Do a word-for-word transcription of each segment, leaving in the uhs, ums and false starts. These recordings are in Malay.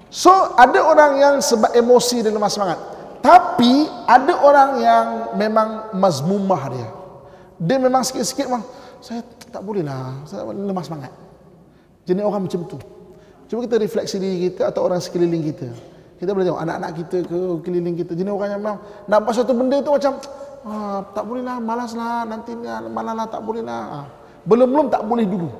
So ada orang yang sebab emosi dia lemah semangat, tapi ada orang yang memang mazmumah dia. Dia memang sikit-sikit memang saya tak boleh lah, saya lemah semangat. Jenis orang macam tu. Cuba kita refleksi diri kita atau orang sekeliling kita. Kita boleh tengok anak-anak kita ke keliling kita, jenis orang yang memang nak buat satu benda tu macam ah, tak boleh lah, malas lah, nanti malas lah, tak boleh lah. Ah, belum-belum tak boleh dulu.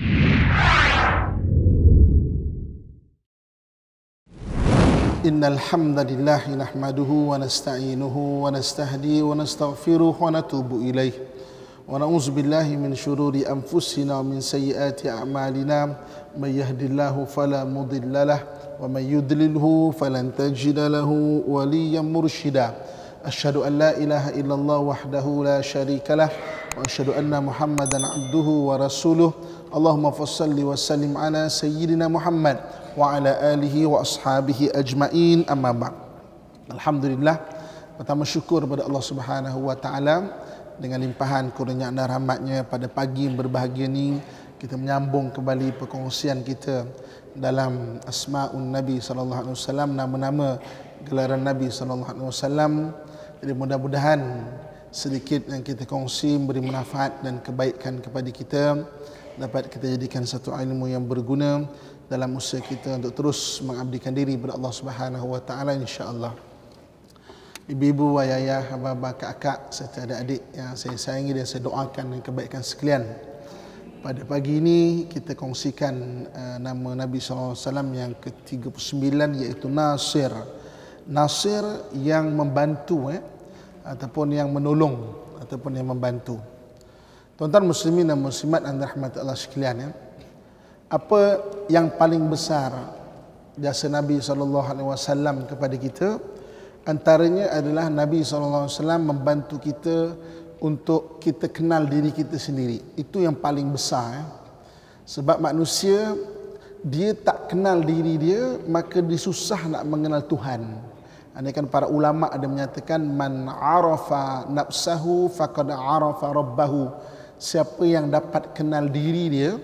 Innal hamdalillah nahmaduhu wa nasta'inuhu wa nastahdi wa nastaghfiruh wa natubu ilaih. Wa na'udzu billahi min syururi anfusina wa min sayyiati a'malina. May yahdihillahu fala mudilla lahu wa may yudlilhu falan tajida lahu waliyyan mursyida. Asyhadu an la ilaha illallah wahdahu la syarika lah wa asyhadu anna Muhammadan abduhu wa rasuluh. Allahumma fassalli wa sallim ala sayyidina Muhammad wa ala alihi wa ashabihi ajma'in, amma ba'd. Alhamdulillah, pertama syukur kepada Allah Subhanahu wa taala dengan limpahan kurnia dan rahmatnya pada pagi yang berbahagia ni kita menyambung kembali perkongsian kita dalam Asma'un Nabi sallallahu alaihi wasallam, nama-nama gelaran Nabi sallallahu alaihi wasallam. Jadi mudah-mudahan sedikit yang kita kongsi memberi manfaat dan kebaikan kepada kita, dapat kita jadikan satu ilmu yang berguna dalam usaha kita untuk terus mengabdikan diri kepada Allah Subhanahu wa taala, insya-Allah. Ibu-ibu, ayah, abah-abah, kakak serta adik-adik yang saya sayangi dan saya doakan dan kebaikan sekalian. Pada pagi ini kita kongsikan uh, nama Nabi sallallahu alaihi wasallam yang ke tiga puluh sembilan, iaitu Nasir. Nasir yang membantu eh ataupun yang menolong ataupun yang membantu. Tuan-tuan muslimin dan muslimat yang dirahmati Allah sekalian, ya. Apa yang paling besar jasa Nabi sallallahu alaihi wasallam kepada kita? Antaranya adalah Nabi sallallahu alaihi wasallam membantu kita untuk kita kenal diri kita sendiri. Itu yang paling besar. Eh. Sebab manusia dia tak kenal diri dia, maka dia susah nak mengenal Tuhan. Ini kan para ulama ada menyatakan man arafa nafsahu faqad arafa rabbahu. Siapa yang dapat kenal diri dia,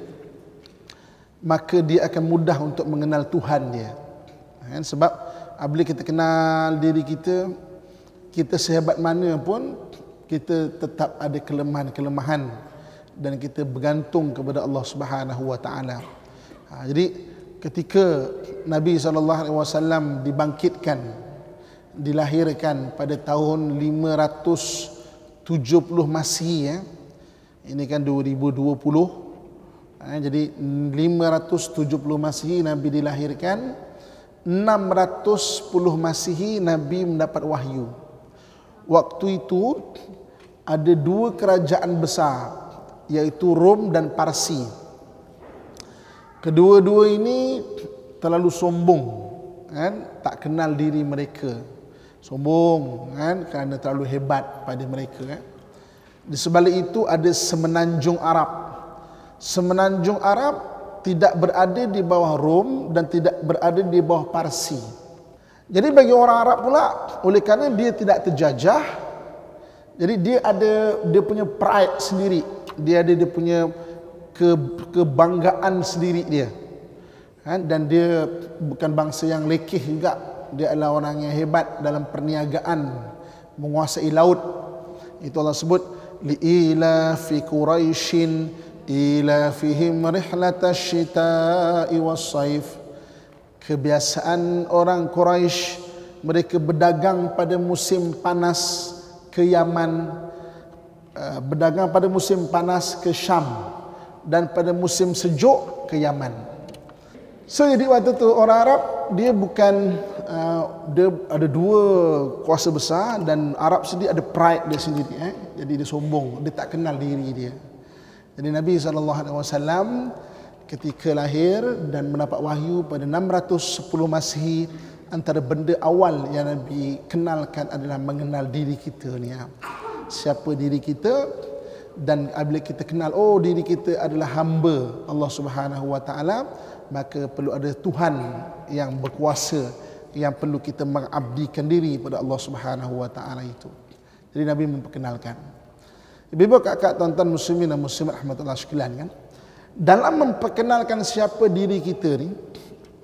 maka dia akan mudah untuk mengenal Tuhan dia. Kan? Sebab apabila kita kenal diri kita, kita sehebat mana pun kita tetap ada kelemahan-kelemahan dan kita bergantung kepada Allah Subhanahu wa taala. Ha, jadi ketika Nabi sallallahu alaihi wasallam dibangkitkan, dilahirkan pada tahun lima ratus tujuh puluh Masihi, ya. Ini kan dua ribu dua puluh. Ha, jadi lima ratus tujuh puluh Masihi Nabi dilahirkan, enam ratus sepuluh Masihi Nabi mendapat wahyu. Waktu itu ada dua kerajaan besar, iaitu Rom dan Parsi. Kedua-dua ini terlalu sombong, kan? Tak kenal diri mereka. Sombong, kan? Kerana terlalu hebat pada mereka, kan? Di sebalik itu ada semenanjung Arab. Semenanjung Arab tidak berada di bawah Rom dan tidak berada di bawah Parsi. Jadi bagi orang Arab pula, oleh kerana dia tidak terjajah, jadi dia ada dia punya pride sendiri, dia ada dia punya ke, kebanggaan sendiri dia, kan? Dan dia bukan bangsa yang lekeh juga. Dia adalah orang yang hebat dalam perniagaan, menguasai laut. Itu Allah sebut li'ila fi Quraisyin ila fihim rihlatash shita'i was-saif. Kebiasaan orang Quraisy, mereka berdagang pada musim panas ke Yaman, berdagang pada musim panas ke Syam, dan pada musim sejuk ke Yaman. So jadi waktu tu orang Arab dia bukan uh, dia ada dua kuasa besar, dan Arab sendiri ada pride dia sendiri, eh? Jadi dia sombong, dia tak kenal diri dia. Jadi Nabi sallallahu alaihi wasallam ketika lahir dan mendapat wahyu pada enam ratus sepuluh Masihi, antara benda awal yang Nabi kenalkan adalah mengenal diri kita ni. Ya. Siapa diri kita, dan apabila kita kenal oh diri kita adalah hamba Allah Subhanahu wa taala, maka perlu ada Tuhan yang berkuasa yang perlu kita mengabdikan diri pada Allah Subhanahu wa taala itu. Jadi Nabi memperkenalkan. Ibu-ibu, kakak, tuan-tuan muslimin dan muslimat rahmatullah sekalian, kan? Dalam memperkenalkan siapa diri kita ni,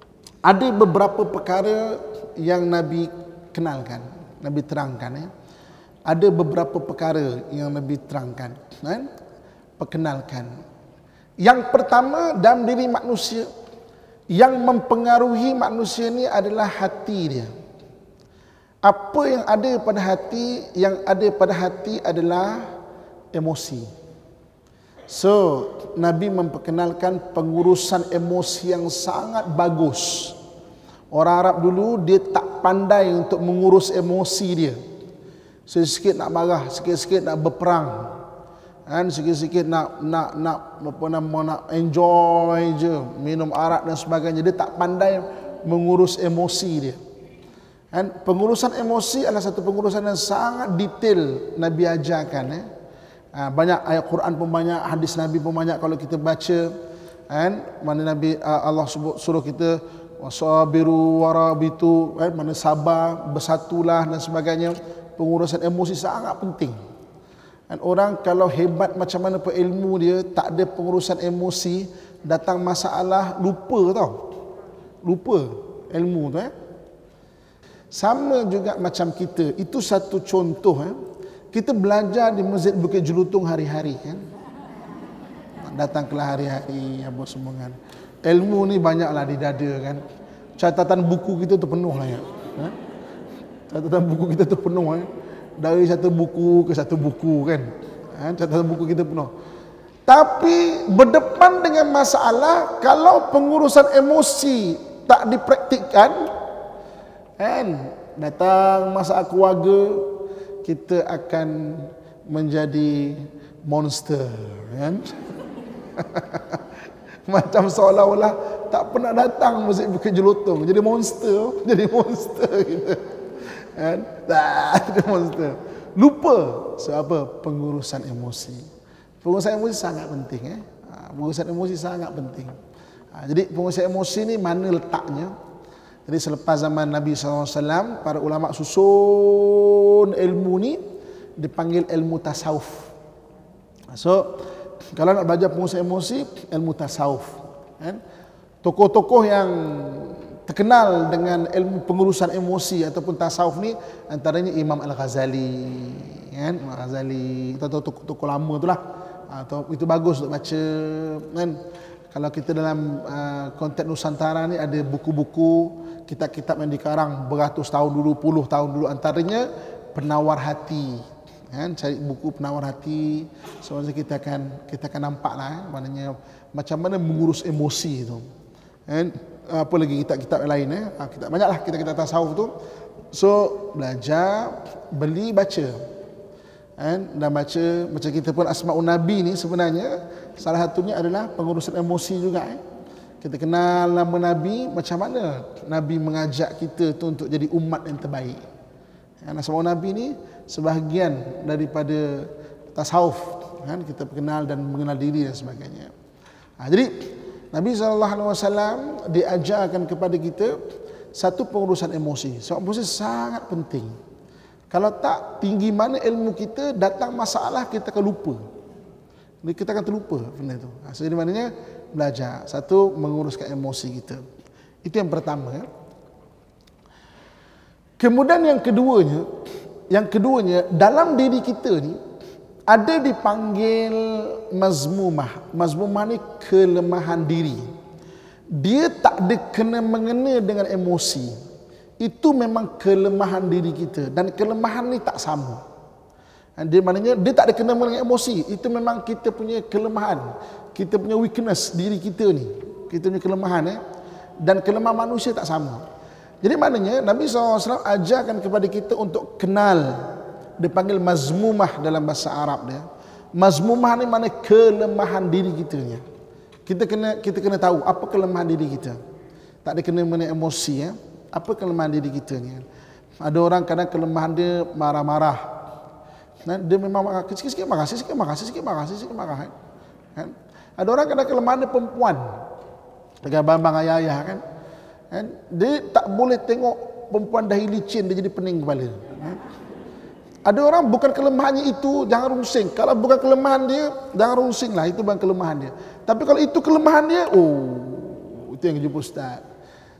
ada beberapa perkara yang Nabi kenalkan, Nabi terangkan. Ya. Ada beberapa perkara yang Nabi terangkan, kan? Perkenalkan. Yang pertama, dalam diri manusia, yang mempengaruhi manusia ni adalah hati dia. Apa yang ada pada hati, yang ada pada hati adalah emosi. So, Nabi memperkenalkan pengurusan emosi yang sangat bagus. Orang Arab dulu dia tak pandai untuk mengurus emosi dia. Sikit-sikit nak marah, sikit-sikit nak berperang, kan, sikit-sikit nak nak nak apa nama nak enjoy je, minum arak dan sebagainya. Dia tak pandai mengurus emosi dia. Kan, pengurusan emosi adalah satu pengurusan yang sangat detail Nabi ajarkan. Eh. Banyak ayat Quran pun banyak, hadis Nabi pun banyak kalau kita baca. Kan, mana Nabi Allah sebut, suruh kita wasabiru warabitu, kan, mana sabar, bersatulah dan sebagainya. Pengurusan emosi sangat penting. Dan orang kalau hebat macam mana pun ilmu dia, tak ada pengurusan emosi, datang masalah lupa tau. Lupa ilmu tu. Eh. Sama juga macam kita. Itu satu contoh. Eh. Kita belajar di Masjid Bukit Jelutong hari-hari. Kan. Datang kelas hari-hari, apa semua kan. Ilmu ni banyaklah di dada kan. Catatan buku kita tu penuh lah ya. Eh. Catatan buku kita tu penuh. Eh. Dari satu buku ke satu buku kan. Eh, catatan buku kita penuh. Tapi berdepan dengan masalah, kalau pengurusan emosi tak dipraktikkan, kan, datang masalah keluarga, kita akan menjadi monster kan. Macam seolah-olah tak pernah datang Masjid Bukit Jelutong, jadi monster, jadi monster kita. Kan? Jadi monster. Lupa sebab pengurusan emosi. Pengurusan emosi sangat penting. Eh? Pengurusan emosi sangat penting. Jadi pengurusan emosi ni mana letaknya? Jadi selepas zaman Nabi sallallahu alaihi wasallam, para ulama susun ilmu ni dipanggil ilmu tasawuf. So, kalau nak belajar pengurusan emosi, ilmu tasawuf. Kan? Tokoh-tokoh yang terkenal dengan ilmu pengurusan emosi ataupun tasawuf ni antaranya Imam Al-Ghazali, kan? Imam Al-Ghazali, kita tahu tokoh-tokoh lama tu lah. Atau itu bagus untuk baca, kan? Kalau kita dalam uh, konteks Nusantara ni ada buku-buku, kitab-kitab yang dikarang beratus tahun dulu, puluh tahun dulu, antaranya Penawar Hati. Kan? Cari buku Penawar Hati, soalnya kita akan kita akan nampak lah, eh? Maknanya macam mana mengurus emosi itu. Kan? Apa lagi kitab-kitab yang lain, eh? Kitab banyaklah kitab-kitab tasawuf tu. So belajar, beli, baca. Kan? Dan baca, macam kita pun Asma'un Nabi ni sebenarnya salah satunya adalah pengurusan emosi juga. Eh? Kita kenal nama Nabi, macam mana Nabi mengajak kita tu untuk jadi umat yang terbaik. Kan? Asma'un Nabi ni sebahagian daripada tasawuf. Kan? Kita kenal dan mengenal diri dan sebagainya. Ha, jadi Nabi sallallahu alaihi wasallam diajarkan kepada kita satu pengurusan emosi. Sebab emosi sangat penting. Kalau tak, tinggi mana ilmu kita, datang masalah kita akan lupa. Kita akan terlupa benda itu. Jadi maknanya belajar. Satu, menguruskan emosi kita. Itu yang pertama. Ya. Kemudian yang keduanya, yang keduanya dalam diri kita ni ada dipanggil mazmumah. Mazmumah ni kelemahan diri. Dia tak ada kena mengena dengan emosi. Itu memang kelemahan diri kita. Dan kelemahan ni tak sama. Dia maknanya dia tak ada kena mengena dengan emosi. Itu memang kita punya kelemahan. Kita punya weakness diri kita ni. Kita punya kelemahan. Eh? Dan kelemahan manusia tak sama. Jadi maknanya Nabi sallallahu alaihi wasallam ajarkan kepada kita untuk kenal. Dia panggil mazmumah dalam bahasa Arab dia. Mazmumah ni mana kelemahan diri kita ni. Kita kena kita kena tahu apa kelemahan diri kita. Tak ada kena mengenai emosi ya. Apa kelemahan diri kita ni? Ada orang kadang kelemahan dia marah-marah. Nah, dia memang marah sikit-sikit marah, sikit-sikit marah, sikit-sikit marah, sikit-sikit marah kan. kan? Ada orang kadang kelemahan dia perempuan. Dengan abang ayah-ayah kan. kan. Dia tak boleh tengok perempuan dahi licin dia jadi pening kepala. Kan? Ada orang bukan kelemahannya itu, jangan rungsing. Kalau bukan kelemahan dia, jangan rungsing lah. Itu bukan kelemahan dia. Tapi kalau itu kelemahan dia, oh, itu yang jumpa ustaz.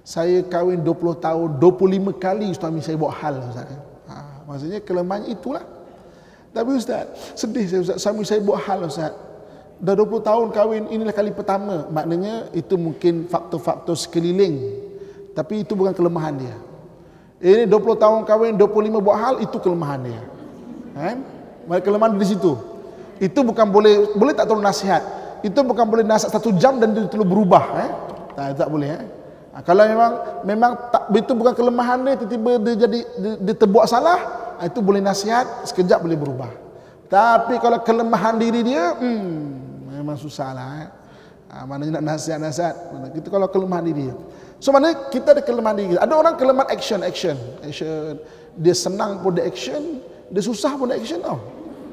Saya kahwin dua puluh tahun, dua puluh lima kali suami saya buat hal, Ustaz. Ha, maksudnya kelemahannya itulah. Tapi Ustaz, sedih saya Ustaz, suami saya buat hal Ustaz. Dah dua puluh tahun kahwin, inilah kali pertama. Maknanya itu mungkin faktor-faktor sekeliling. Tapi itu bukan kelemahan dia. Ini dua puluh tahun kahwin, dua puluh lima buat hal, itu kelemahan dia. Kan? Kelemahan di situ. Itu bukan boleh, boleh tak tolong nasihat. Itu bukan boleh nasihat satu jam dan dia terus berubah. Eh? Tak, tak boleh. Eh? Ha, kalau memang memang tak, itu bukan kelemahan dia, tiba-tiba dia jadi dia, dia terbuat salah, itu boleh nasihat, sekejap boleh berubah. Tapi kalau kelemahan diri dia, hmm, memang susah lah. Eh? Ha, maknanya nak nasihat-nasihat. Itu kalau kelemahan diri dia. So maknanya kita ada kelemahan diri. Ada orang kelemahan action, action, action. Dia senang pun dia action, dia susah pun dia action tau.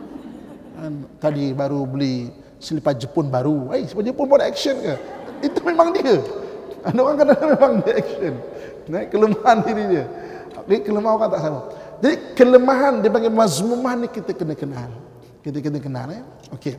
Dan tadi baru beli selipar Jepun baru. Eh, selipar Jepun pun ada action ke? Itu memang dia. Ada orang kadang-kadang memang dia action. Nah, kelemahan diri dia. Okay, kelemahan orang tak sama. Jadi kelemahan dia panggil mazmumah ni kita kena kenal. Kita kena kenal ya. Okey.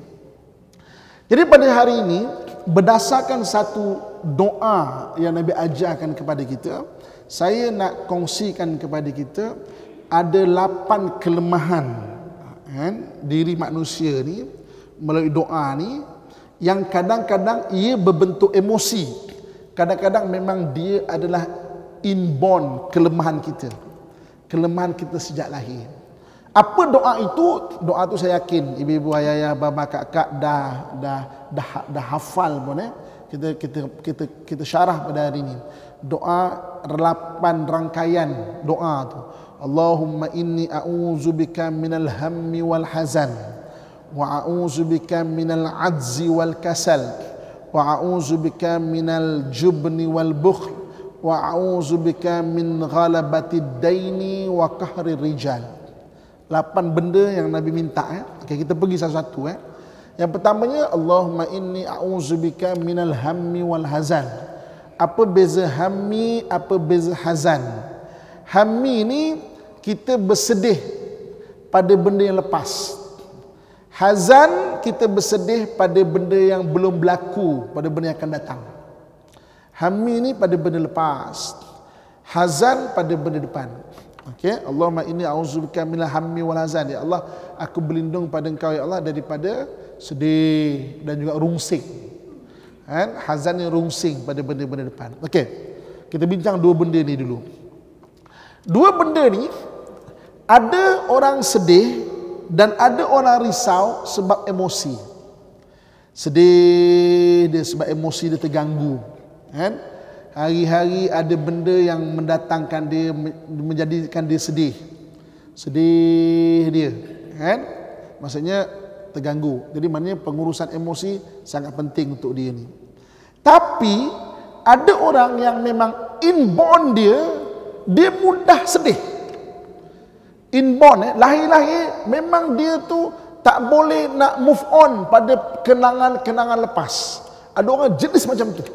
Jadi pada hari ini berdasarkan satu doa yang Nabi ajarkan kepada kita, saya nak kongsikan kepada kita ada lapan kelemahan kan, diri manusia ni melalui doa ni yang kadang-kadang ia berbentuk emosi. Kadang-kadang memang dia adalah inborn kelemahan kita. Kelemahan kita sejak lahir. Apa doa itu? Doa itu saya yakin ibu-ibu, ayah-ayah, bapa, kakak dah dah dah dah hafal pun eh. Kita kita kita kita syarah pada hari ini. Doa lapan rangkaian doa tu. Allahumma inni a'udzubika minal hammi wal hazan wa a'udzubika minal ajzi wal kasal wa a'udzubika minal jubni wal bukhl wa a'udzubika min ghalabatid daini wa qahrir rijal. Lapan benda yang Nabi minta eh. Okey, kita pergi satu-satu eh. Yang pertamanya, Allahumma inni a'udzubika minal hammi wal hazan. Apa beza hammi, apa beza hazan? Hammi ni kita bersedih pada benda yang lepas. Hazan kita bersedih pada benda yang belum berlaku, pada benda yang akan datang. Hammi ni pada benda lepas. Hazan pada benda depan. Okey, Allahumma inni a'udzubika minal hammi wal hazan. Ya Allah, aku berlindung pada Engkau ya Allah daripada sedih dan juga rungsing. Kan? Hazan yang rungsing pada benda-benda depan. Okey. Kita bincang dua benda ni dulu. Dua benda ni ada orang sedih dan ada orang risau sebab emosi. Sedih dia sebab emosi dia terganggu. Kan? Hari-hari ada benda yang mendatangkan dia, menjadikan dia sedih. Sedih dia, kan? Maksudnya terganggu. Jadi maknanya pengurusan emosi sangat penting untuk dia ni. Tapi ada orang yang memang inborn dia, dia mudah sedih. Inborn eh, lahir-lahir memang dia tu tak boleh nak move on pada kenangan-kenangan lepas. Ada orang jenis macam tu.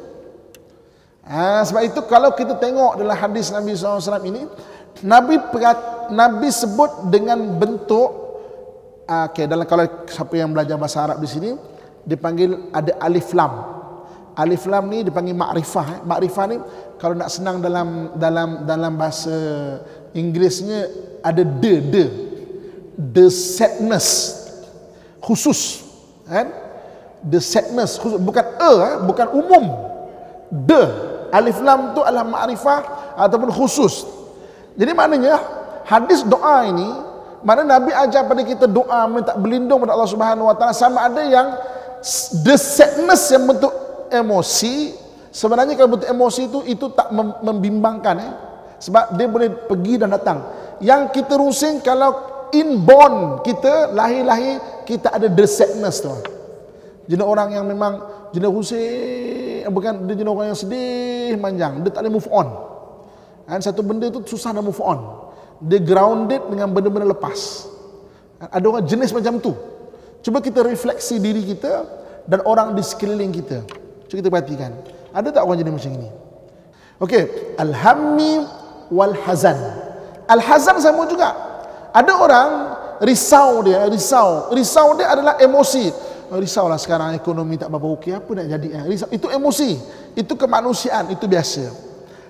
Ha, sebab itu kalau kita tengok dalam hadis Nabi sallallahu alaihi wasallam ini, Nabi perat, Nabi sebut dengan bentuk uh, okay, dalam kalau siapa yang belajar bahasa Arab di sini dipanggil ada alif lam. Alif lam ni dipanggil makrifah. Eh. Makrifah ni kalau nak senang dalam dalam dalam bahasa Inggerisnya ada the the the sadness khusus kan, the sadness khusus, bukan a eh, bukan umum. The alif lam tu adalah makrifah ataupun khusus. Jadi maknanya hadis doa ini, mana Nabi ajar pada kita doa minta berlindung pada Allah Subhanahu wa taala, sama ada yang the sadness yang bentuk emosi. Sebenarnya kalau bentuk emosi itu itu tak membimbangkan eh. Sebab dia boleh pergi dan datang. Yang kita rusing kalau inborn kita lahir-lahir kita ada the sadness tu. Jenis orang yang memang jenis rusing, bukan dia jenis orang yang sedih manjang, dia tak boleh move on. Dan satu benda tu susah nak move on. Dia grounded dengan benda-benda lepas. Ada orang jenis macam tu. Cuba kita refleksi diri kita dan orang di sekeliling kita. Cuba kita perhatikan. Ada tak orang jenis macam ini? Okey, al-hammi wal hazan. Al-hazan sama juga. Ada orang risau dia, risau. Risau dia adalah emosi. Risaulah sekarang ekonomi tak berapa okey, apa nak jadi? Risau. Itu emosi. Itu kemanusiaan, itu biasa.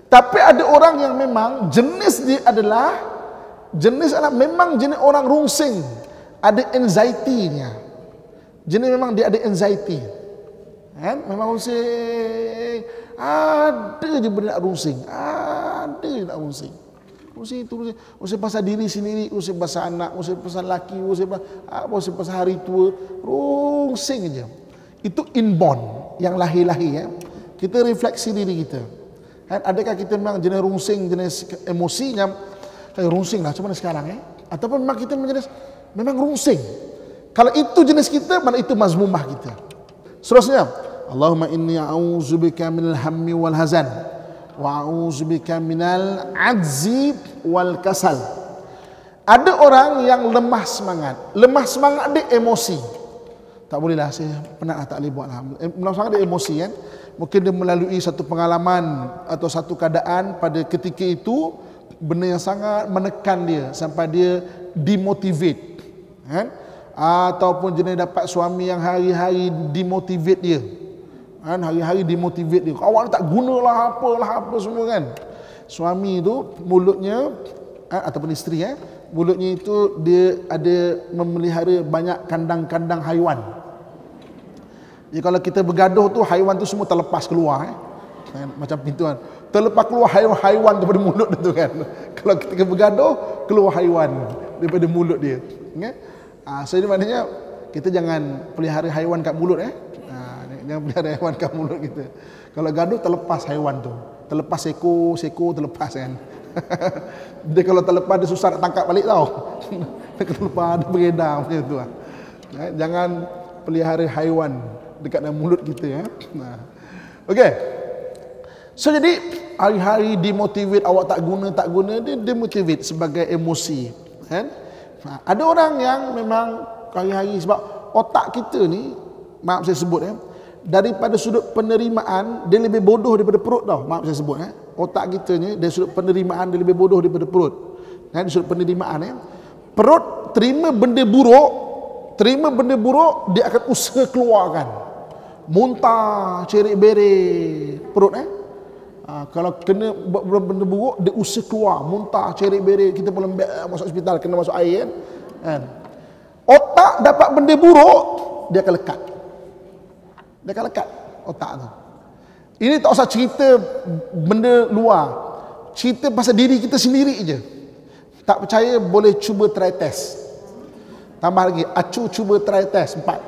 Tapi ada orang yang memang jenis dia adalah jenis adalah memang jenis orang rungsing, ada anxiety-nya. Jenis memang dia ada anxiety. Kan? Memang rungsing. Ada je benda nak rungsing. Ada je nak rungsing. Rungsing itu rungsing. Rungsing pasal diri sendiri, rungsing pasal anak, rungsing pasal laki, rungsing pasal, rungsing pasal hari tua. Rungsing je. Itu inborn, yang lahir-lahir ya. Kita refleksi diri kita. Kan? Adakah kita memang jenis rungsing, jenis emosi yang eh, rungsing lah, macam mana sekarang eh? Ataupun memang kita jenis memang rungsing. Kalau itu jenis kita, mana itu mazmumah kita. Seterusnya, Allahumma inni a'udzubika minal hammi wal hazan wa a'udzubika minal ajzi wal kasal. Ada orang yang lemah semangat. Lemah semangat dia emosi. Tak boleh lah, saya penat lah, tak boleh buat lah. Lemah semangat dia emosi kan. Mungkin dia melalui satu pengalaman atau satu keadaan pada ketika itu, benda yang sangat menekan dia sampai dia demotivate kan? Ataupun jenis dapat suami yang hari-hari demotivate dia kan? Hari-hari demotivate dia, kawan tak gunalah apalah apa semua kan. Suami itu mulutnya eh, ataupun isteri eh, mulutnya itu dia ada memelihara banyak kandang-kandang haiwan. Jadi kalau kita bergaduh tu, haiwan tu semua terlepas keluar eh. Macam pintu kan, terlepas keluar haiwan daripada mulut dia tu kan. Kalau kita bergaduh, keluar haiwan daripada mulut dia okay? Ha, so ini maknanya kita jangan pelihara haiwan kat mulut eh. Ha, jangan pelihara haiwan kat mulut kita. Kalau gaduh, terlepas haiwan tu, terlepas ekor, sekor terlepas kan. Dia kalau terlepas, dia susah nak tangkap balik tau. Dia terlepas, dia beredar macam tu lah. Ha, jangan pelihara haiwan dekat dalam mulut kita ya. Ha. Okey. So jadi hari-hari demotivate, awak tak guna tak guna, dia demotivate sebagai emosi kan. Ha, ada orang yang memang hari-hari sebab otak kita ni, maaf saya sebut ya, daripada sudut penerimaan dia lebih bodoh daripada perut tau. Maaf saya sebut ya. Otak kita ni dari sudut penerimaan dia lebih bodoh daripada perut. Kan, dari sudut penerimaan ya. Perut terima benda buruk, terima benda buruk dia akan usaha keluarkan. Muntah, cerik-berik perut eh. Ha, kalau kena buat benda buruk, dia usaha keluar, muntah, cerik-berik, kita pun lembek masuk hospital, kena masuk air kan? Kan? Otak dapat benda buruk, dia akan lekat. Dia akan lekat otak tu. Ini tak usah cerita benda luar, cerita pasal diri kita sendiri je. Tak percaya boleh cuba try test. Tambah lagi, acu cuba try test empat.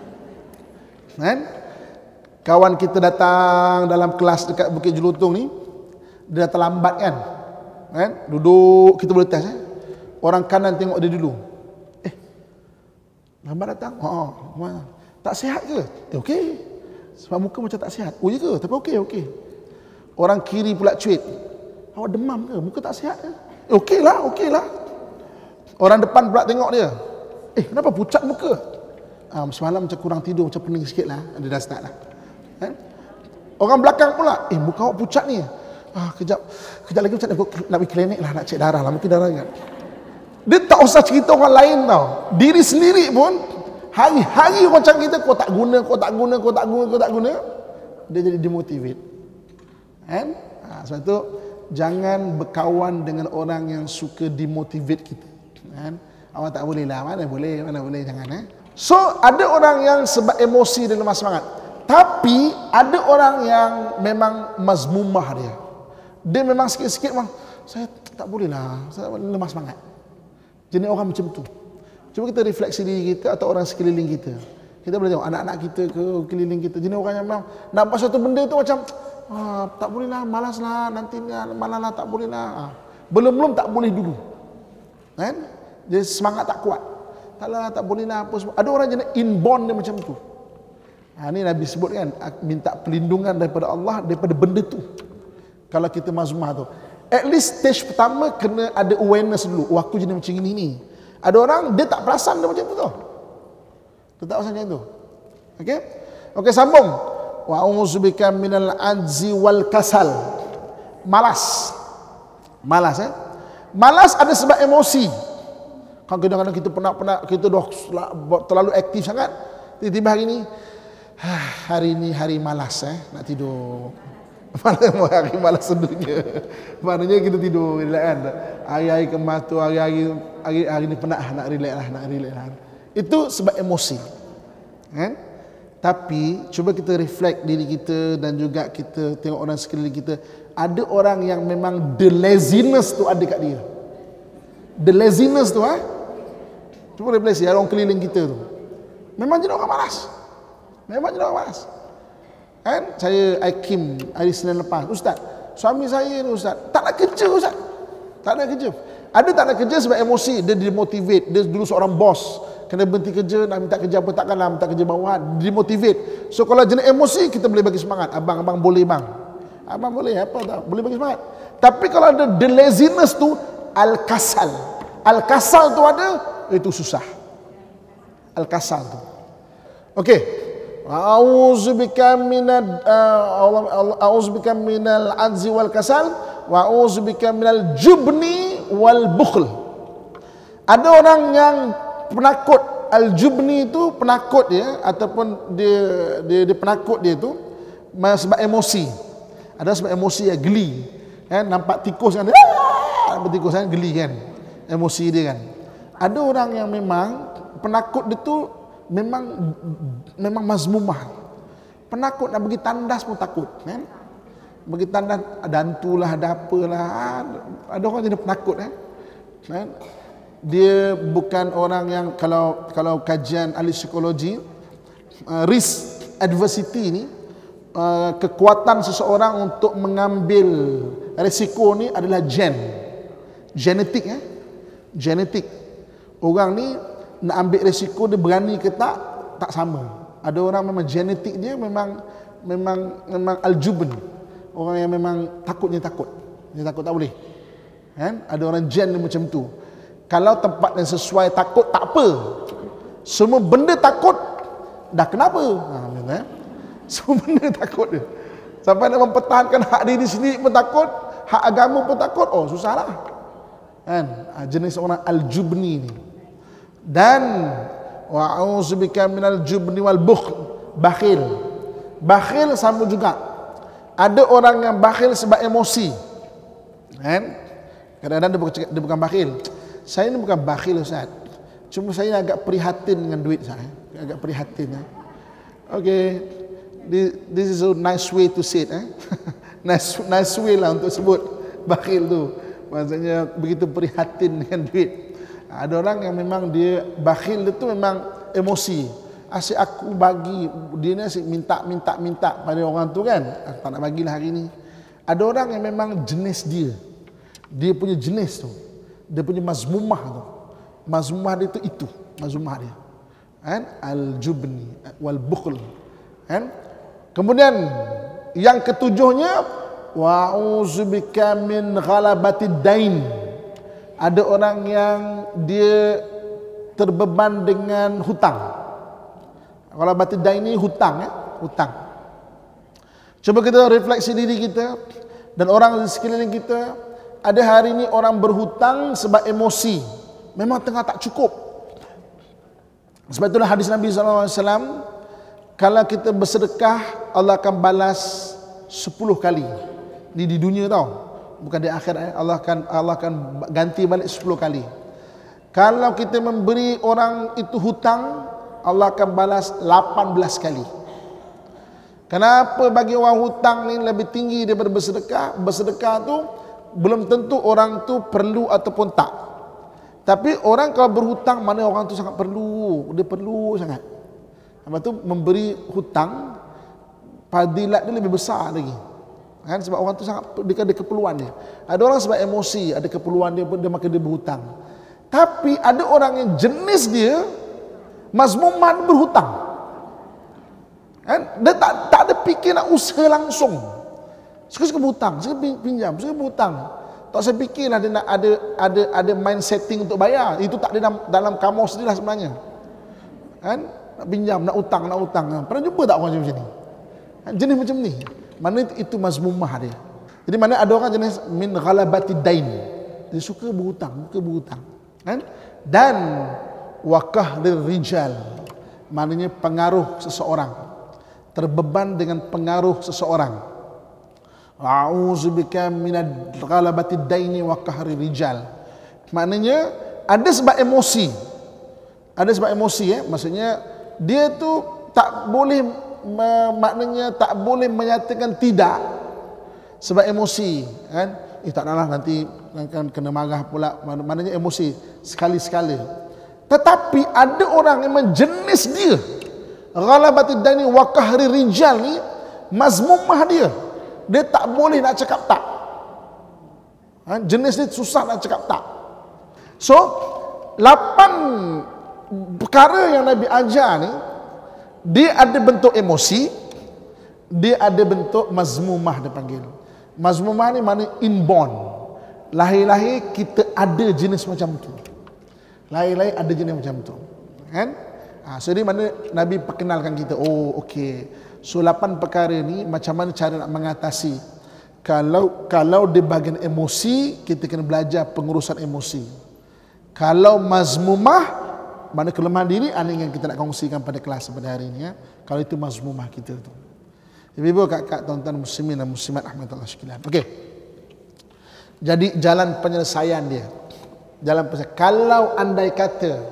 Kan? Kawan kita datang dalam kelas dekat Bukit Jelutong ni, dia datang lambat kan, kan? Duduk, kita boleh test eh? Orang kanan tengok dia dulu, eh lambat datang, oh, oh. Tak sihat ke? Eh okey, sebab muka macam tak sihat. Oh ya ke? Tapi okey, okey. Orang kiri pula cuit, awak demam ke? Muka tak sihat ke? Eh okey lah, okey lah. Orang depan pula tengok dia, eh kenapa pucat muka? Ah, semalam macam kurang tidur, macam pening sikit lah. Dia dah start lah. Kan? Orang belakang pula, eh muka awak pucat ni. Ah, kejap, kejap lagi macam nak, nak pergi klinik lah, nak cek darah lah, mungkin darah kan. Dia tak usah cerita orang lain tau. Diri sendiri pun, hari-hari macam kita, kau tak guna, kau tak guna, kau tak guna, kau tak guna. Dia jadi demotivate. Kan? Ha, sebab itu, jangan berkawan dengan orang yang suka demotivate kita. Kan? Awak tak boleh lah, mana boleh, mana boleh, jangan eh. So, ada orang yang sebab emosi dan lemah semangat. Tapi ada orang yang memang mazmumah dia. Dia memang sikit-sikit memang, saya tak boleh lah, saya lemah semangat. Jenis orang macam tu. Cuba kita refleksi diri kita atau orang sekeliling kita. Kita boleh tengok anak-anak kita ke keliling kita. Jenis orang yang memang nak buat satu benda tu macam, ah, tak boleh lah, malas lah, nanti malas lah, tak boleh lah. Ah, belum-belum tak boleh dulu. Kan? Dia semangat tak kuat. Tak lah, tak boleh lah, apa semua. Ada orang jenis inborn dia macam tu. Ha, ini Nabi sebut kan, minta perlindungan daripada Allah daripada benda tu. Kalau kita mazmumah tu, at least stage pertama kena ada awareness dulu. Oh aku jenis macam ini ni. Ada orang dia tak perasan dia macam tu tau. Dia tak perasan macam tu. Okey? Okey, sambung. Wa a'udzubika minal ajzi wal kasal. Malas. Malas eh. Malas ada sebab emosi. Kan kadang-kadang kita penat-penat, kita dah terlalu aktif sangat. Tiba-tiba hari ni, hari ni hari malas eh, nak tidur. Mana mau hari malas sedunia. Maknanya kita tidur relax kan. Hari-hari kemas tu, hari-hari hari, hari ni penat nak relax lah, nak relax lah. Itu sebab emosi. Kan? Tapi cuba kita reflect diri kita dan juga kita tengok orang sekeliling kita. Ada orang yang memang the laziness tu ada kat dia. The laziness tu ah. Cuba refleksi orang keliling kita tu. Memang jadi orang malas. Memang jadi orang malas. Kan? Saya Aikim hari Senin lepas, Ustaz, suami saya ni Ustaz, tak nak kerja Ustaz. Tak nak kerja. Ada tak nak kerja sebab emosi, dia demotivate. Dia dulu seorang bos, kena berhenti kerja, nak minta kerja apa takkanlah, minta kerja bawahan, demotivate. So kalau jenis emosi kita boleh bagi semangat. Abang, abang boleh bang. Abang boleh apa tak? Boleh bagi semangat. Tapi kalau ada the laziness tu, al-kasal. Al-kasal tu ada, itu susah. Al-kasal tu. Okey. A'udzubika minal a'udzubika minal ajzi wal kasal wa a'udzubika minal jubni wal bukhl. Ada orang yang penakut, al-jubni itu penakut dia ataupun dia dia, dia penakut dia tu sebab emosi. Ada sebab emosi ya, geli. Kan nampak tikus kan, nampak tikus kan geli kan. Emosi dia kan. Ada orang yang memang penakut dia tu memang memang mazmumah. Penakut nak bagi tandas pun takut, kan? Bagi tandas ada hantulah, ada apalah. Ada orang jadi penakut, kan? Kan? Dia bukan orang yang kalau kalau kajian ahli psikologi uh, risk adversity ni uh, kekuatan seseorang untuk mengambil risiko ni adalah gen. Genetik eh. Genetik. Orang ni nak ambil risiko dia berani ke tak, tak sama. Ada orang memang genetik dia memang memang memang aljubn. Orang yang memang takutnya takut. Dia takut tak boleh. Kan? Ada orang gen dia macam tu. Kalau tempat yang sesuai takut tak apa. Semua benda takut dah kenapa? Ha, eh? Semua benda takut dia. Sampai nak mempertahankan hak diri sendiri pun takut, hak agama pun takut. Oh, susahlah. Kan? Jenis orang aljubni ni. Dan wa'udzubika minal jubni wal bukhl, bakhil. Bakhil sama juga. Ada orang yang bakhil sebab emosi. Kan? Kadang-kadang dia bukan, dia bukan bakhil. Saya ni bukan bakhil Ustaz. Cuma saya agak prihatin dengan duit saya. Agak prihatin eh. Okay. This, this is a nice way to say it eh. nice, nice way lah untuk sebut bakhil tu. Maksudnya begitu prihatin dengan duit. Ada orang yang memang dia bakhil itu memang emosi. Asyik aku bagi, dia ni asyik minta minta minta pada orang tu kan. Aku tak nak bagilah hari ni. Ada orang yang memang jenis dia. Dia punya jenis tu. Dia punya mazmumah tu. Mazmumah dia tu itu, mazmumah dia. Kan? Al-jubni wal bukhl. Kan? Kemudian yang ketujuhnya wa'udzubika min ghalabatid dain. Ada orang yang dia terbeban dengan hutang. Kalau batidain ini hutang ya, hutang. Coba kita refleksi diri kita dan orang di sekeliling kita. Ada hari ini orang berhutang sebab emosi. Memang tengah tak cukup. Sebab itulah hadis Nabi sallallahu alaihi wasallam, kalau kita bersedekah Allah akan balas sepuluh kali. Ini di dunia tau. Bukan di akhirat, Allah akan Allah akan ganti balik sepuluh kali. Kalau kita memberi orang itu hutang, Allah akan balas lapan belas kali. Kenapa bagi orang hutang ni lebih tinggi daripada bersedekah? Bersedekah tu belum tentu orang tu perlu ataupun tak. Tapi orang kalau berhutang, mana orang tu sangat perlu, dia perlu sangat. Lepas tu memberi hutang, fadilat dia lebih besar lagi. Kan, sebab orang tu sangat dia ada keperluan dia. Ada orang sebab emosi, ada keperluan dia pun dia maka dia berhutang. Tapi ada orang yang jenis dia mazmuman berhutang. Kan, dia tak tak ada fikir nak usaha langsung. Suka-suka berhutang, suka pinjam, suka berhutang. Tak saya fikirlah dia nak ada ada ada mind setting untuk bayar. Itu tak ada dalam, dalam kamus dia lah sebenarnya. Kan, nak pinjam, nak utang, nak utang. Pernah jumpa tak orang macam ni? Kan, jenis macam ni. Mana itu, itu mazmumah dia. Jadi mana ada orang jenis min ghalabati dain. Dia suka berhutang, suka berhutang. Kan? Dan waqahdir rijal. Maknanya pengaruh seseorang. Terbeban dengan pengaruh seseorang. A'udzubika minad ghalabatid daini wa qahri rijal. Maknanya ada sebab emosi. Ada sebab emosi eh, maksudnya dia tu tak boleh maknanya tak boleh menyatakan tidak sebab emosi kan. Eh tak naklah nanti akan kena marah pula, maknanya emosi sekali-sekala. Tetapi ada orang yang jenis dia ghalabatid daini wa qahri rijal ni mazmumah dia. Dia tak boleh nak cakap tak. Ha, jenis ni susah nak cakap tak. So, lapan perkara yang Nabi ajar ni, dia ada bentuk emosi, dia ada bentuk mazmumah dia panggil. Mazmumah ni maknanya inborn. Lahir-lahir kita ada jenis macam tu. Lahir-lahir ada jenis macam tu. Kan? Ha, so, dia mana Nabi perkenalkan kita, oh okey. So lapan perkara ni macam mana cara nak mengatasi. Kalau kalau di bahagian emosi, kita kena belajar pengurusan emosi. Kalau mazmumah, mana kelemahan diri, ini yang kita nak kongsikan pada kelas pada hari ini ya. Kalau itu mazmumah kita tu. Ibu-ibu, kakak, tuan-tuan muslimin dan muslimat rahmatullah sekalian. Okey. Jadi jalan penyelesaian dia. Jalan penyelesaian. Kalau andai kata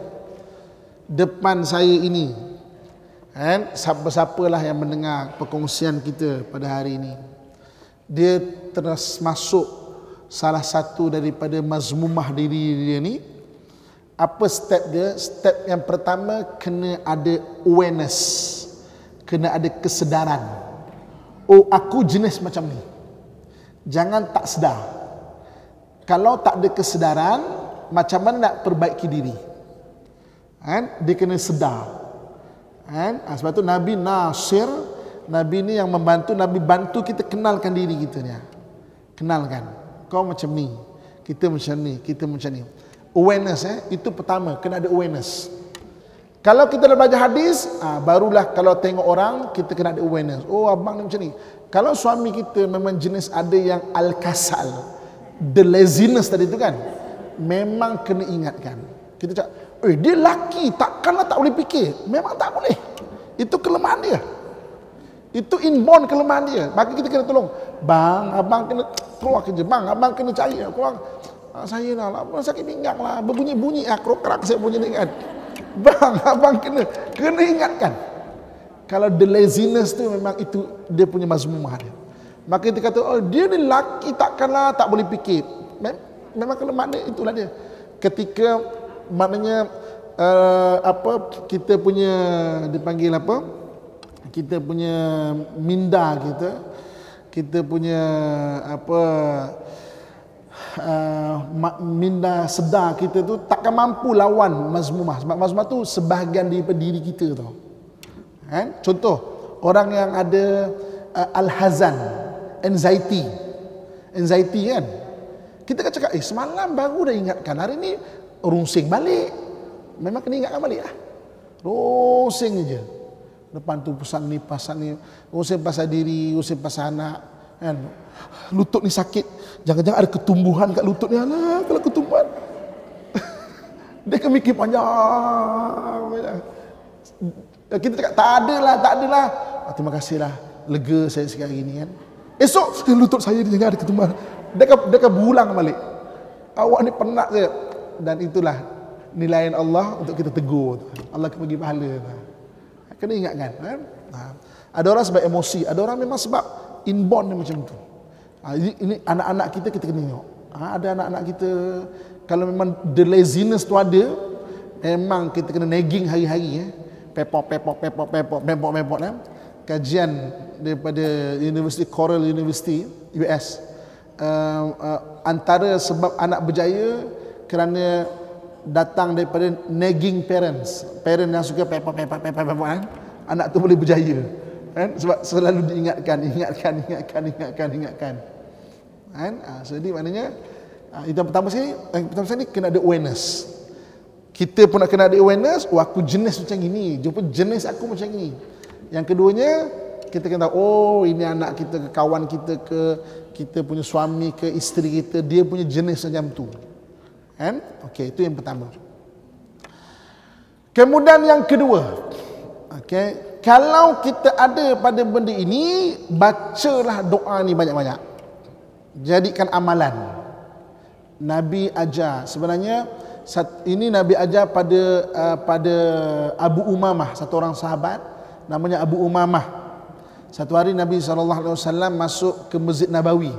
depan saya ini, kan, siapa-siapalah yang mendengar perkongsian kita pada hari ini, dia terus masuk salah satu daripada mazmumah diri dia ni, apa step dia? Step yang pertama, kena ada awareness, kena ada kesedaran. Oh, aku jenis macam ni. Jangan tak sedar. Kalau tak ada kesedaran, macam mana nak perbaiki diri? Kan? Dia kena sedar. Kan? Sebab tu Nabi Nasir, Nabi ni yang membantu, Nabi bantu kita kenalkan diri kita ni. Kenalkan. Kau macam ni, kita macam ni, kita macam ni. Awareness eh, itu pertama, kena ada awareness. Kalau kita dah belajar hadis, ah, barulah kalau tengok orang, kita kena ada awareness. Oh, abang ni macam ni. Kalau suami kita memang jenis ada yang al-kasal, the laziness tadi tu kan, memang kena ingatkan. Kita cakap, eh dia laki, takkanlah tak boleh fikir. Memang tak boleh. Itu kelemahan dia. Itu inborn kelemahan dia. Maka kita kena tolong. Bang, abang kena keluar kerja. Bang, abang kena cari keluar. Ah, saya nak lah, abang sakit pinggang lah. Berbunyi-bunyi lah, krok-krak saya bunyi ni kan. Bang, abang kena, kena ingatkan. Kalau the laziness tu memang itu dia punya mazmumah dia. Maka kita kata, oh dia ni laki, takkanlah tak boleh fikir. Memang kelemahan dia, itulah dia. Ketika maknanya uh, apa kita punya dipanggil apa, kita punya minda kita, kita punya apa uh, minda sedar kita tu takkan mampu lawan mazmumah. Sebab mazmumah tu sebahagian daripada diri kita tau. Kan? Contoh orang yang ada uh, al-hazan, anxiety, anxiety kan. Kita kan cakap, eh semalam baru dah ingatkan, hari ni rungsing balik. Memang kena ingatkan balik lah. Rungsing je. Depan tu pasal ni, pasal ni. Rungsing pasal diri, rungsing pasal anak. Kan? Lutut ni sakit. Jangan-jangan ada ketumbuhan kat lutut ni. Alah, kalau ketumbuhan. Dia akan mikir panjang. Kita cakap, tak adalah, tak adalah. Ah, terima kasihlah. Lega saya sikit hari ni kan. Esok, lutut saya ni jangan ada ketumbuhan. Dia akan, dia akan berulang balik. Awak ni penat saya. Dan itulah nilaian Allah untuk kita tegur. Allah akan bagi pahala. Kena ingatkan kan? Ada orang sebab emosi, ada orang memang sebab inborn dia macam tu. Ini anak-anak kita, kita kena tengok. Ada anak-anak kita, kalau memang the laziness tu ada, memang kita kena nagging hari-hari eh. Pepok, pepok, pepok, pepok, pepok, pepok eh. Kajian daripada University Cornell University U S, uh, uh, antara sebab anak berjaya kerana datang daripada nagging parents. Parent yang suka pepok, pepok, pepok, pepok kan? Anak tu boleh berjaya kan? Sebab selalu diingatkan, ingatkan, ingatkan, ingatkan, ingatkan kan? Ha, jadi maknanya ha, itu yang pertama sekali. Yang pertama sekali kena ada awareness. Kita pun nak kena ada awareness. Oh, aku jenis macam ini, jumpa jenis aku macam ini. Yang keduanya, kita kena tahu, oh ini anak kita ke, kawan kita ke, kita punya suami ke, isteri kita, dia punya jenis macam tu kan? Okey, itu yang pertama. Kemudian yang kedua, okey, kalau kita ada pada benda ini, bacalah doa ni banyak-banyak. jadikan amalan. Nabi ajar. Sebenarnya ini Nabi ajar pada uh, pada Abu Umamah, satu orang sahabat namanya Abu Umamah. Satu hari Nabi sallallahu alaihi wasallam masuk ke Masjid Nabawi.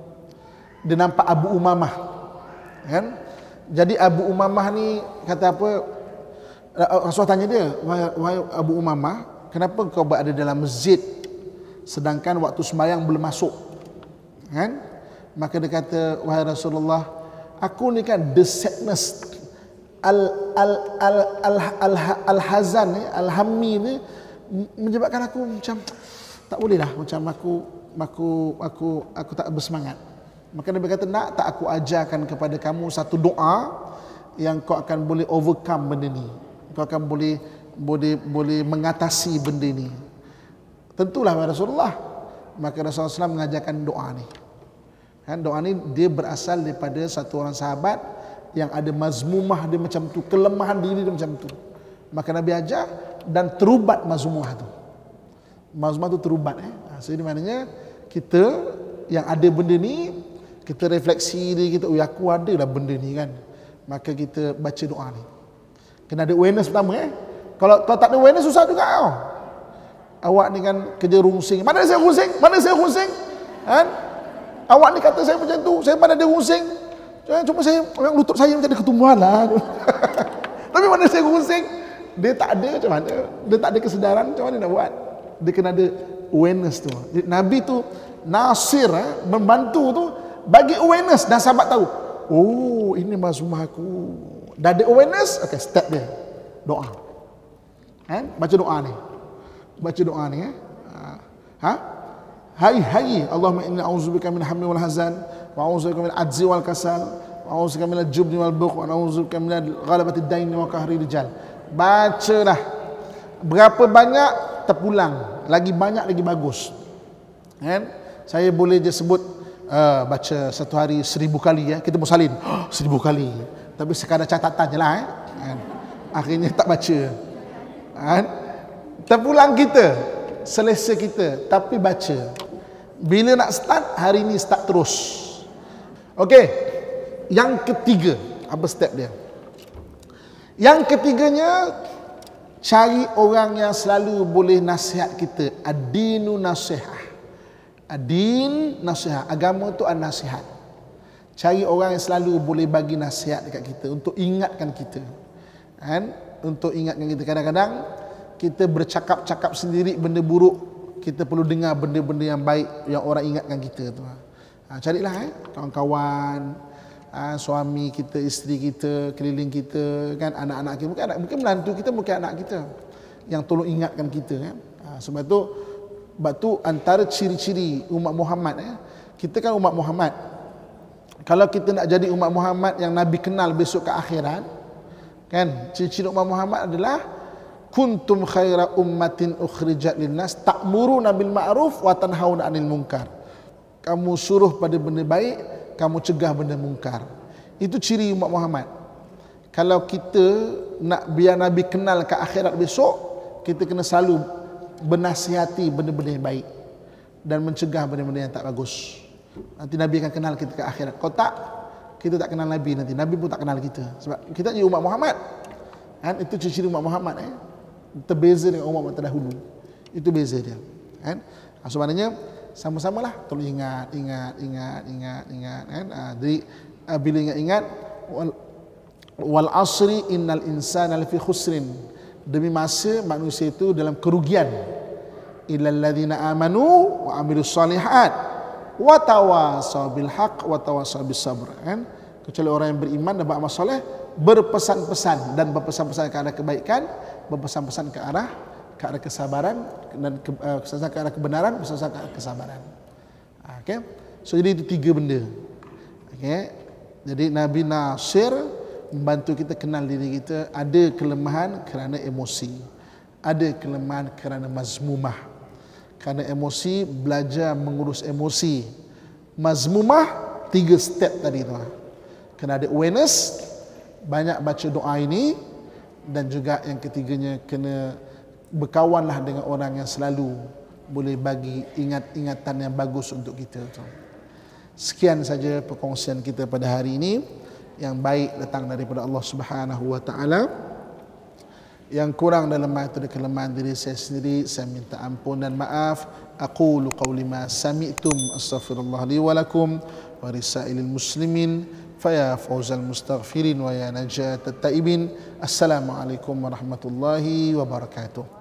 Dia nampak Abu Umamah. Kan? Jadi Abu Umamah ni kata apa? Rasulullah tanya dia, wahai, wahai Abu Umamah, kenapa kau berada dalam masjid sedangkan waktu sembahyang belum masuk? Kan? Maka dia kata, wahai Rasulullah, aku ni kan the sadness, al al al al al, al hazan ni, al hammi ni menyebabkan aku macam tak boleh lah, macam aku aku aku aku tak bersemangat. Maka Nabi kata, nak tak aku ajarkan kepada kamu satu doa yang kau akan boleh overcome benda ni, kau akan boleh boleh boleh mengatasi benda ni. Tentulah Rasulullah. Maka Rasulullah shallallahu alaihi wasallam mengajarkan doa ni. Kan, doa ni dia berasal daripada satu orang sahabat yang ada mazmumah dia macam tu, kelemahan diri dia macam tu. Maka Nabi ajar dan terubat mazmumah tu. Mazmumah tu terubat eh. So ini maknanya kita yang ada benda ni, kita refleksi diri kita, oh aku ada lah benda ni kan. Maka kita baca doa ni. Kena ada awareness pertama eh. Kalau, kalau tak ada awareness susah juga tau. Awak ni kan kerja rungsing. Mana saya rungsing? Mana saya rungsing? Kan? Awak ni kata saya macam tu, saya mana ada rungsing? Cuma saya, lutut saya macam ada ketumbuhan lah. Tapi mana saya rungsing? Dia tak ada macam mana? Dia tak ada kesedaran, macam mana nak buat? Dia kena ada awareness tu. Nabi tu nasir, eh, membantu tu, bagi awareness dan sahabat tahu. Oh, ini mazmumah aku. Dah ada awareness, okay, step dia. Doa. Kan? Baca doa ni. Baca doa ni. Eh? Ha? Hai-hai, Allahumma inna a'udzubika min hammi wal hazan, wa a'udzubika min ajzi wal kasal, wa a'udzubika min al-jubni wal bukh, wa a'udzubika min ghalabati ad-dain wa qahri rijal. Bacalah. Berapa banyak terpulang, lagi banyak lagi bagus. Kan? Saya boleh je sebut uh, baca satu hari seribu kali ya. Kita mau salin oh, seribu kali. Tapi sekadar catatan je lah eh. Kan? Akhirnya tak baca. Kan? Terpulang kita, selesa kita, tapi baca. Bila nak start, hari ni start terus. Okey. Yang ketiga, apa step dia? Yang ketiganya, cari orang yang selalu boleh nasihat kita. Ad-dinu nasihah. Ad-din nasihat. Agama tu an-nasihat. Cari orang yang selalu boleh bagi nasihat dekat kita, untuk ingatkan kita. Kan? Untuk ingatkan kita. Kadang-kadang kita bercakap-cakap sendiri benda buruk, kita perlu dengar benda-benda yang baik yang orang ingatkan kita tu. Ha, carilah eh kawan-kawan, ha, suami kita, isteri kita, keliling kita, kan, anak-anak kita, mungkin anak, mungkin menantu kita, mungkin anak kita yang tolong ingatkan kita kan. Ha, sebab tu sebab tu antara ciri-ciri umat Muhammad eh, kita kan umat Muhammad. Kalau kita nak jadi umat Muhammad yang Nabi kenal besok ke akhirat, kan, ciri-ciri umat Muhammad adalah kuntum khaira ummatin ukhrijat linnas ta'muruna bil ma'ruf wa tanhauna 'anil munkar. Kamu suruh pada benda baik, kamu cegah benda mungkar. Itu ciri umat Muhammad. Kalau kita nak biar Nabi kenal ke akhirat besok, kita kena selalu bernasihati benda-benda yang baik dan mencegah benda-benda yang tak bagus. Nanti Nabi akan kenal kita ke akhirat. Kalau tak, kita tak kenal Nabi nanti. Nabi pun tak kenal kita. Sebab kita jadi umat Muhammad. Kan? Itu ciri-ciri umat Muhammad eh. Terbeza dengan umat terdahulu. Itu beza dia. Kan? Sebenarnya sama-samalah tolong ingat, ingat, ingat, ingat, ingat kan. Ha, jadi bila ingat-ingat wal, wal asri innal insana lafi khusrin. Demi masa manusia itu dalam kerugian. Illal ladzina amanu wa amilus solihat wa tawasaw bil haqq wa tawasaw bis sabr. Kan? Kecuali orang yang beriman dan beramal soleh, berpesan-pesan dan berpesan-pesan ke arah kebaikan, berpesan-pesan ke arah ke arah kesabaran dan ke, uh, ke arah kebenaran, berpesan ke arah kesabaran. Okey. So jadi itu tiga benda. Okey. Jadi Nabi Nasir membantu kita kenal diri kita, ada kelemahan kerana emosi, ada kelemahan kerana mazmumah. Kerana emosi, belajar mengurus emosi. Mazmumah, tiga step tadi tu. Kena ada awareness, banyak baca doa ini, dan juga yang ketiganya kena berkawanlah dengan orang yang selalu boleh bagi ingat-ingatan yang bagus untuk kita tu. Sekian saja perkongsian kita pada hari ini. Yang baik datang daripada Allah Subhanahu wa taala. Yang kurang dan lemah itu dari kelemahan diri saya sendiri, saya minta ampun dan maaf. Aqulu qawli ma sami'tum astaghfirullah li wa lakum wa risailil muslimin faya fawzal mustaghfirin wa ya najat at-taibin. Assalamualaikum warahmatullahi wabarakatuh.